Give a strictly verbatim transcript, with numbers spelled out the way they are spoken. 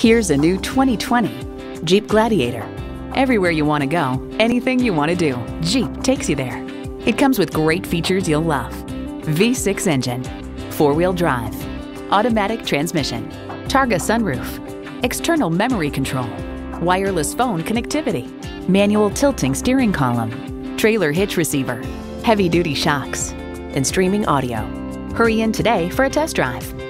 Here's a new twenty twenty Jeep Gladiator. Everywhere you want to go, anything you want to do, Jeep takes you there. It comes with great features you'll love. V six engine, four-wheel drive, automatic transmission, Targa sunroof, external memory control, wireless phone connectivity, manual tilting steering column, trailer hitch receiver, heavy-duty shocks, and streaming audio. Hurry in today for a test drive.